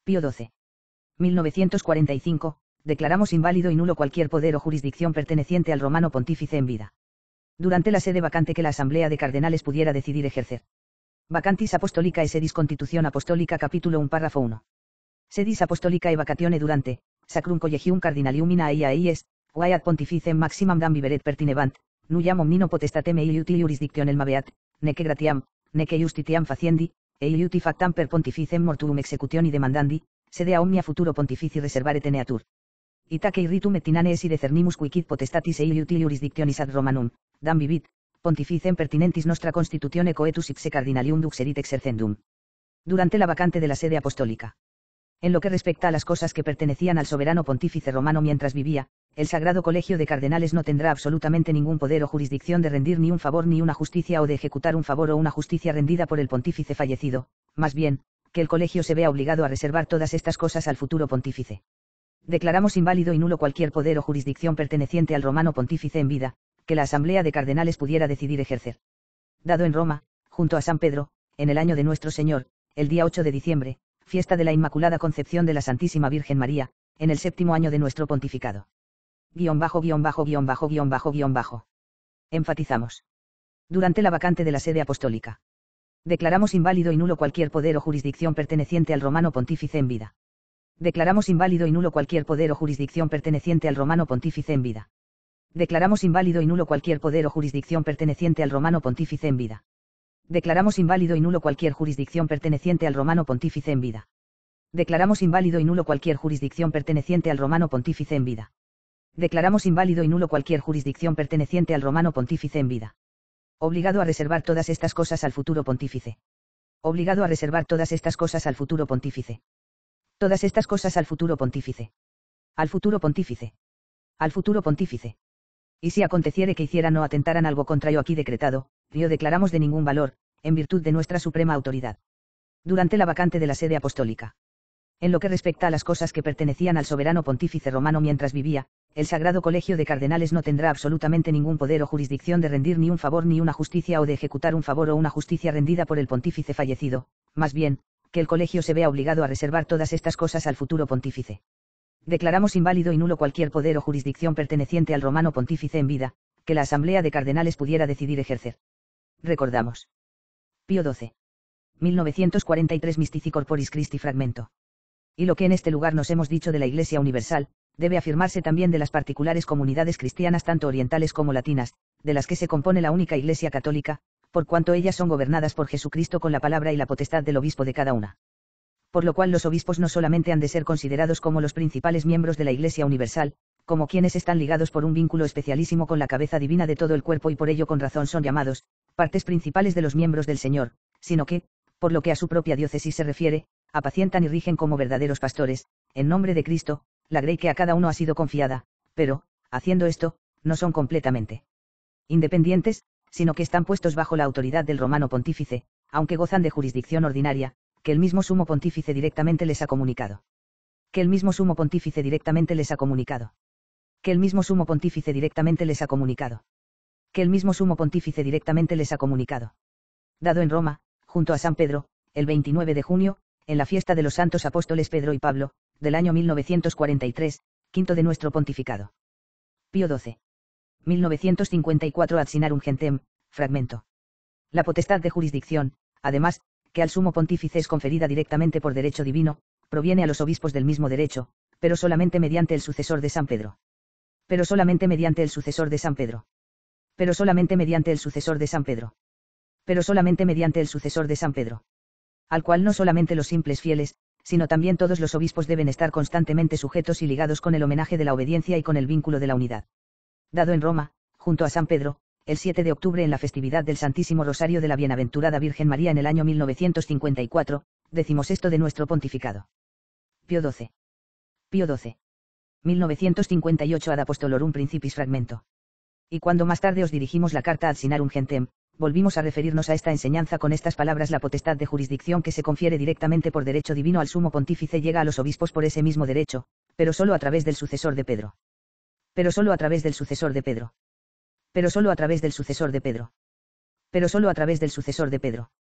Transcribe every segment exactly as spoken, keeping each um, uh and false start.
Pío doce. mil novecientos cuarenta y cinco, declaramos inválido y nulo cualquier poder o jurisdicción perteneciente al romano pontífice en vida. Durante la sede vacante que la Asamblea de Cardenales pudiera decidir ejercer. Vacantis Apostolica e sedis Constitución Apostólica capítulo uno párrafo uno. Sedis Apostolica e vacatione durante, Sacrum Collegium Cardinalium in aia eies, quae ad pontificem maximam dam viveret pertinebant, nullam omnino potestatem ei uti jurisdictionem mabeat, neque gratiam, neque justitiam faciendi, ei uti factam per pontificem mortuum executioni demandandi, sede a omnia futuro pontifici reservare teneatur. Itaque irritum et inane esi decernimus quicid potestatis ei uti jurisdictionis ad Romanum, dam vivit, pontificem pertinentis nostra constitutione coetus ipse cardinalium duxerit exercendum. Durante la vacante de la sede apostólica. En lo que respecta a las cosas que pertenecían al soberano pontífice romano mientras vivía, el Sagrado Colegio de Cardenales no tendrá absolutamente ningún poder o jurisdicción de rendir ni un favor ni una justicia o de ejecutar un favor o una justicia rendida por el pontífice fallecido, más bien, que el colegio se vea obligado a reservar todas estas cosas al futuro pontífice. Declaramos inválido y nulo cualquier poder o jurisdicción perteneciente al romano pontífice en vida, que la Asamblea de Cardenales pudiera decidir ejercer. Dado en Roma, junto a San Pedro, en el año de nuestro Señor, el día ocho de diciembre, fiesta de la Inmaculada Concepción de la Santísima Virgen María, en el séptimo año de nuestro pontificado. Guión bajo, guión bajo, guión bajo, guión bajo, guión bajo. Enfatizamos. Durante la vacante de la sede apostólica. Declaramos inválido y nulo cualquier poder o jurisdicción perteneciente al romano pontífice en vida. Declaramos inválido y nulo cualquier poder o jurisdicción perteneciente al romano pontífice en vida. Declaramos inválido y nulo cualquier poder o jurisdicción perteneciente al romano pontífice en vida. Declaramos inválido y nulo cualquier jurisdicción perteneciente al romano pontífice en vida. Declaramos inválido y nulo cualquier jurisdicción perteneciente al romano pontífice en vida. Declaramos inválido y nulo cualquier jurisdicción perteneciente al romano pontífice en vida. Obligado a reservar todas estas cosas al futuro pontífice. Obligado a reservar todas estas cosas al futuro pontífice. Todas estas cosas al futuro pontífice. Al futuro pontífice. Al futuro pontífice. Y si aconteciere que hicieran o atentaran algo contrario aquí decretado, lo declaramos de ningún valor, en virtud de nuestra suprema autoridad. Durante la vacante de la sede apostólica. En lo que respecta a las cosas que pertenecían al soberano pontífice romano mientras vivía, el Sagrado Colegio de Cardenales no tendrá absolutamente ningún poder o jurisdicción de rendir ni un favor ni una justicia o de ejecutar un favor o una justicia rendida por el pontífice fallecido, más bien, que el colegio se vea obligado a reservar todas estas cosas al futuro pontífice. Declaramos inválido y nulo cualquier poder o jurisdicción perteneciente al romano pontífice en vida, que la Asamblea de Cardenales pudiera decidir ejercer. Recordamos. Pío doce. mil novecientos cuarenta y tres Mystici Corporis Christi fragmento. Y lo que en este lugar nos hemos dicho de la Iglesia Universal, debe afirmarse también de las particulares comunidades cristianas tanto orientales como latinas, de las que se compone la única Iglesia católica, por cuanto ellas son gobernadas por Jesucristo con la palabra y la potestad del obispo de cada una. Por lo cual los obispos no solamente han de ser considerados como los principales miembros de la Iglesia Universal, como quienes están ligados por un vínculo especialísimo con la cabeza divina de todo el cuerpo y por ello con razón son llamados, partes principales de los miembros del Señor, sino que, por lo que a su propia diócesis se refiere, apacientan y rigen como verdaderos pastores, en nombre de Cristo, la grey que a cada uno ha sido confiada, pero, haciendo esto, no son completamente independientes, sino que están puestos bajo la autoridad del romano pontífice, aunque gozan de jurisdicción ordinaria, que el mismo sumo pontífice directamente les ha comunicado. Que el mismo sumo pontífice directamente les ha comunicado. Que el mismo sumo pontífice directamente les ha comunicado. Que el mismo sumo pontífice directamente les ha comunicado. Dado en Roma, junto a San Pedro, el veintinueve de junio, en la fiesta de los santos apóstoles Pedro y Pablo, del año mil novecientos cuarenta y tres, quinto de nuestro pontificado. Pío doce. mil novecientos cincuenta y cuatro Ad Sinarum Gentem, fragmento. La potestad de jurisdicción, además, que al sumo pontífice es conferida directamente por derecho divino, proviene a los obispos del mismo derecho, pero solamente mediante el sucesor de San Pedro. Pero solamente mediante el sucesor de San Pedro. Pero solamente mediante el sucesor de San Pedro. Pero solamente mediante el sucesor de San Pedro. Al cual no solamente los simples fieles, sino también todos los obispos deben estar constantemente sujetos y ligados con el homenaje de la obediencia y con el vínculo de la unidad. Dado en Roma, junto a San Pedro, el siete de octubre en la festividad del Santísimo Rosario de la Bienaventurada Virgen María en el año mil novecientos cincuenta y cuatro, decimosexto de nuestro pontificado. Pío doce. Pío doce. mil novecientos cincuenta y ocho Ad Apostolorum Principis fragmento. Y cuando más tarde os dirigimos la carta Ad Sinarum Gentem, volvimos a referirnos a esta enseñanza con estas palabras: la potestad de jurisdicción que se confiere directamente por derecho divino al sumo pontífice llega a los obispos por ese mismo derecho, pero solo a través del sucesor de Pedro. Pero solo a través del sucesor de Pedro. Pero solo a través del sucesor de Pedro. Pero solo a través del sucesor de Pedro.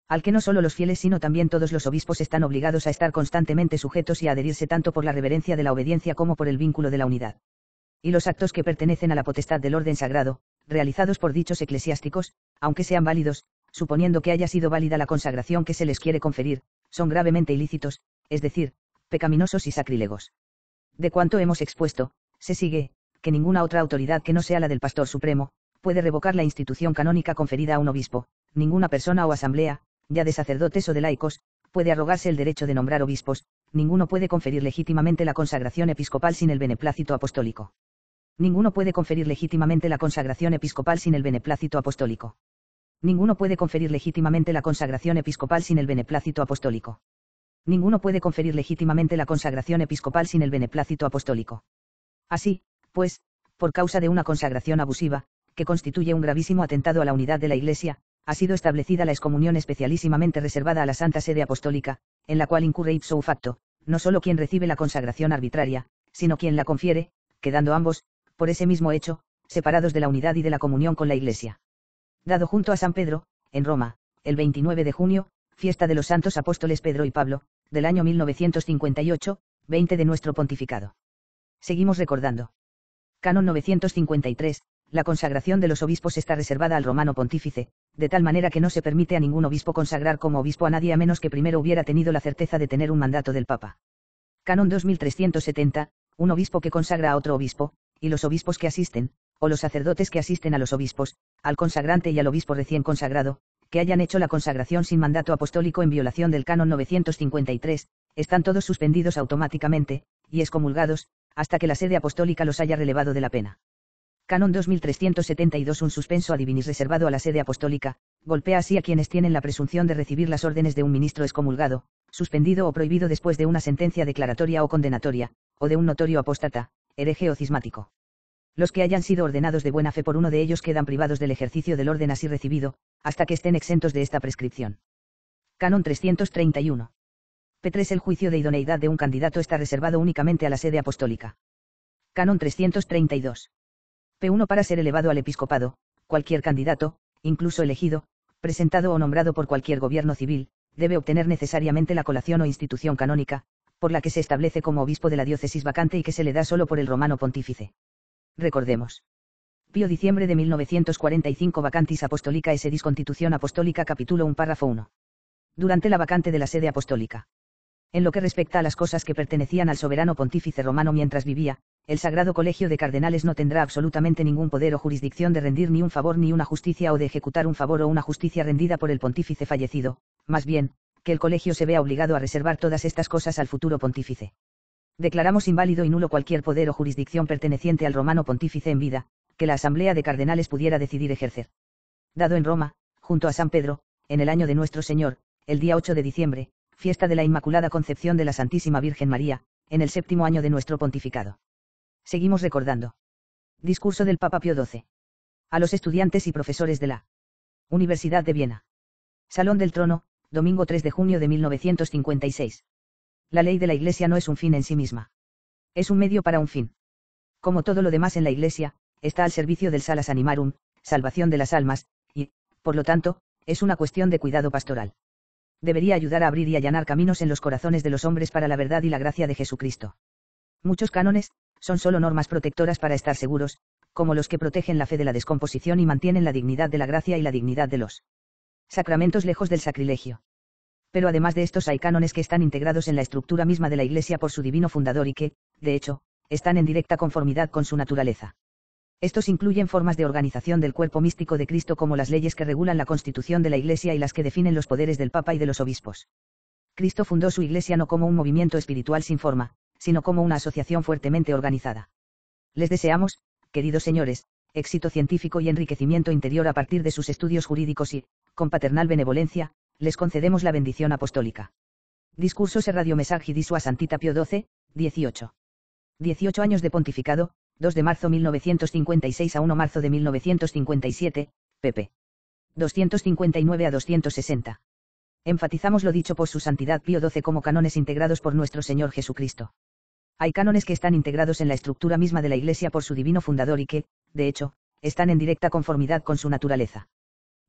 al que no solo los fieles sino también todos los obispos están obligados a estar constantemente sujetos y a adherirse tanto por la reverencia de la obediencia como por el vínculo de la unidad. Y los actos que pertenecen a la potestad del orden sagrado, realizados por dichos eclesiásticos, aunque sean válidos, suponiendo que haya sido válida la consagración que se les quiere conferir, son gravemente ilícitos, es decir, pecaminosos y sacrílegos. De cuanto hemos expuesto, se sigue, que ninguna otra autoridad que no sea la del Pastor Supremo, puede revocar la institución canónica conferida a un obispo, ninguna persona o asamblea, ya de sacerdotes o de laicos, puede arrogarse el derecho de nombrar obispos, ninguno puede conferir legítimamente la consagración episcopal sin el beneplácito apostólico. Ninguno puede conferir legítimamente la consagración episcopal sin el beneplácito apostólico. Ninguno puede conferir legítimamente la consagración episcopal sin el beneplácito apostólico. Ninguno puede conferir legítimamente la consagración episcopal sin el beneplácito apostólico. Así, pues, por causa de una consagración abusiva, que constituye un gravísimo atentado a la unidad de la Iglesia, ha sido establecida la excomunión especialísimamente reservada a la Santa Sede Apostólica, en la cual incurre ipso facto, no solo quien recibe la consagración arbitraria, sino quien la confiere, quedando ambos, por ese mismo hecho, separados de la unidad y de la comunión con la Iglesia. Dado junto a San Pedro, en Roma, el veintinueve de junio, fiesta de los santos apóstoles Pedro y Pablo, del año mil novecientos cincuenta y ocho, veinte de nuestro pontificado. Seguimos recordando. Canon novecientos cincuenta y tres, la consagración de los obispos está reservada al romano pontífice, de tal manera que no se permite a ningún obispo consagrar como obispo a nadie a menos que primero hubiera tenido la certeza de tener un mandato del Papa. Canon dos mil trescientos setenta, un obispo que consagra a otro obispo, y los obispos que asisten, o los sacerdotes que asisten a los obispos, al consagrante y al obispo recién consagrado, que hayan hecho la consagración sin mandato apostólico en violación del Canon novecientos cincuenta y tres, están todos suspendidos automáticamente, y excomulgados, hasta que la sede apostólica los haya relevado de la pena. Canon dos mil trescientos setenta y dos Un suspenso a divinis reservado a la sede apostólica, golpea así a quienes tienen la presunción de recibir las órdenes de un ministro excomulgado, suspendido o prohibido después de una sentencia declaratoria o condenatoria, o de un notorio apóstata, hereje o cismático. Los que hayan sido ordenados de buena fe por uno de ellos quedan privados del ejercicio del orden así recibido, hasta que estén exentos de esta prescripción. Canon trescientos treinta y uno. P tres El juicio de idoneidad de un candidato está reservado únicamente a la sede apostólica. Canon trescientos treinta y dos. P uno Para ser elevado al episcopado, cualquier candidato, incluso elegido, presentado o nombrado por cualquier gobierno civil, debe obtener necesariamente la colación o institución canónica, por la que se establece como obispo de la diócesis vacante y que se le da solo por el romano pontífice. Recordemos. Pío diciembre de mil novecientos cuarenta y cinco Vacantis Apostolica S. Disconstitución Apostólica capítulo uno párrafo uno. Durante la vacante de la sede apostólica. En lo que respecta a las cosas que pertenecían al soberano pontífice romano mientras vivía, el Sagrado Colegio de Cardenales no tendrá absolutamente ningún poder o jurisdicción de rendir ni un favor ni una justicia o de ejecutar un favor o una justicia rendida por el pontífice fallecido, más bien, que el colegio se vea obligado a reservar todas estas cosas al futuro pontífice. Declaramos inválido y nulo cualquier poder o jurisdicción perteneciente al romano pontífice en vida, que la Asamblea de Cardenales pudiera decidir ejercer. Dado en Roma, junto a San Pedro, en el año de nuestro Señor, el día ocho de diciembre, fiesta de la Inmaculada Concepción de la Santísima Virgen María, en el séptimo año de nuestro pontificado. Seguimos recordando. Discurso del Papa Pío doce. A los estudiantes y profesores de la Universidad de Viena. Salón del Trono, domingo tres de junio de mil novecientos cincuenta y seis. La ley de la Iglesia no es un fin en sí misma. Es un medio para un fin. Como todo lo demás en la Iglesia, está al servicio del salus animarum, salvación de las almas, y, por lo tanto, es una cuestión de cuidado pastoral. Debería ayudar a abrir y allanar caminos en los corazones de los hombres para la verdad y la gracia de Jesucristo. Muchos cánones son solo normas protectoras para estar seguros, como los que protegen la fe de la descomposición y mantienen la dignidad de la gracia y la dignidad de los sacramentos lejos del sacrilegio. Pero además de estos hay cánones que están integrados en la estructura misma de la Iglesia por su divino fundador y que, de hecho, están en directa conformidad con su naturaleza. Estos incluyen formas de organización del cuerpo místico de Cristo como las leyes que regulan la constitución de la Iglesia y las que definen los poderes del Papa y de los obispos. Cristo fundó su Iglesia no como un movimiento espiritual sin forma, sino como una asociación fuertemente organizada. Les deseamos, queridos señores, éxito científico y enriquecimiento interior a partir de sus estudios jurídicos y, con paternal benevolencia, les concedemos la bendición apostólica. Discursos e radiomensaje di sua Santità Pío doce, dieciocho. dieciocho años de pontificado, dos de marzo mil novecientos cincuenta y seis a uno de marzo de mil novecientos cincuenta y siete, pp. doscientos cincuenta y nueve a doscientos sesenta. Enfatizamos lo dicho por su Santidad Pío doce como cánones integrados por nuestro Señor Jesucristo. Hay cánones que están integrados en la estructura misma de la Iglesia por su divino fundador y que, de hecho, están en directa conformidad con su naturaleza.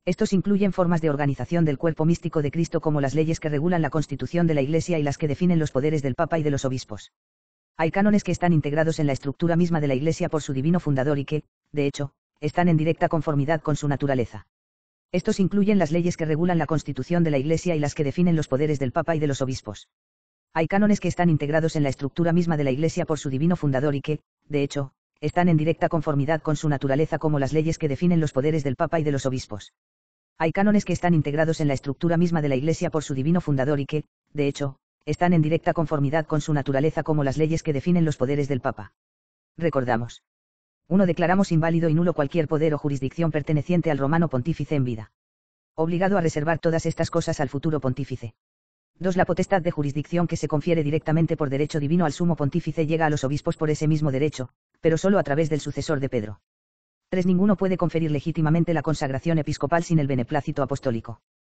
Estos incluyen formas de organización del cuerpo místico de Cristo como las leyes que regulan la constitución de la Iglesia y las que definen los poderes del Papa y de los obispos. Hay cánones que están integrados en la estructura misma de la Iglesia por su divino fundador y que, de hecho, están en directa conformidad con su naturaleza. Estos incluyen las leyes que regulan la constitución de la Iglesia y las que definen los poderes del Papa y de los obispos. Hay cánones que están integrados en la estructura misma de la Iglesia por su divino fundador y que, de hecho, están en directa conformidad con su naturaleza como las leyes que definen los poderes del Papa y de los obispos. Hay cánones que están integrados en la estructura misma de la Iglesia por su divino fundador y que, de hecho, están en directa conformidad con su naturaleza como las leyes que definen los poderes del Papa. Recordamos. uno Declaramos inválido y nulo cualquier poder o jurisdicción perteneciente al romano pontífice en vida. Obligado a reservar todas estas cosas al futuro pontífice. dos La potestad de jurisdicción que se confiere directamente por derecho divino al sumo pontífice llega a los obispos por ese mismo derecho, pero solo a través del sucesor de Pedro. tres Ninguno puede conferir legítimamente la consagración episcopal sin el beneplácito apostólico.